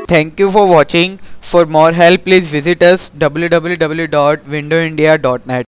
Thank you for watching. For more help, please visit us www.windowindia.net.